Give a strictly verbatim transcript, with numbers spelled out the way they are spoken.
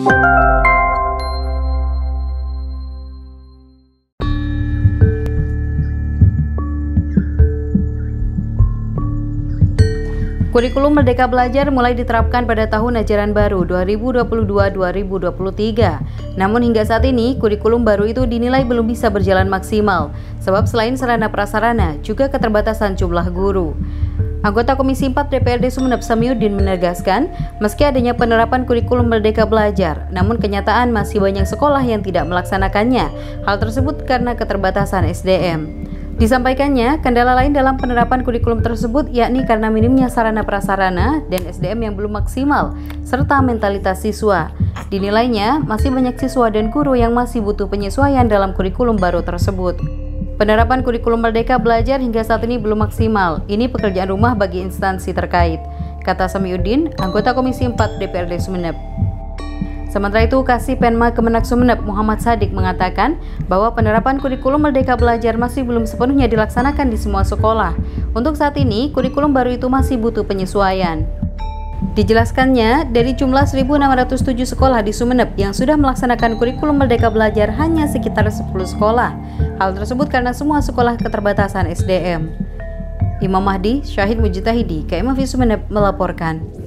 Kurikulum Merdeka Belajar mulai diterapkan pada tahun ajaran baru dua ribu dua puluh dua dua ribu dua puluh tiga. Namun hingga saat ini, kurikulum baru itu dinilai belum bisa berjalan maksimal, sebab selain sarana prasarana, juga keterbatasan jumlah guru. Anggota Komisi empat D P R D Sumeneb Samiuddin menegaskan, meski adanya penerapan kurikulum Merdeka Belajar, namun kenyataan masih banyak sekolah yang tidak melaksanakannya. Hal tersebut karena keterbatasan S D M. Disampaikannya, kendala lain dalam penerapan kurikulum tersebut yakni karena minimnya sarana prasarana dan S D M yang belum maksimal, serta mentalitas siswa. Dinilainya, masih banyak siswa dan guru yang masih butuh penyesuaian dalam kurikulum baru tersebut. Penerapan kurikulum Merdeka Belajar hingga saat ini belum maksimal. Ini pekerjaan rumah bagi instansi terkait, kata Samiuddin, anggota Komisi empat D P R D Sumeneb. Sementara itu, Kasih Penma Kemenak Sumeneb Muhammad Sadik mengatakan bahwa penerapan kurikulum Merdeka Belajar masih belum sepenuhnya dilaksanakan di semua sekolah. Untuk saat ini, kurikulum baru itu masih butuh penyesuaian. Dijelaskannya, dari jumlah seribu enam ratus tujuh sekolah di Sumeneb yang sudah melaksanakan kurikulum Merdeka Belajar hanya sekitar sepuluh sekolah. Hal tersebut karena semua sekolah keterbatasan S D M. Imam Mahdi, Syahid Mujtahidi, K M F I Sumeneb melaporkan.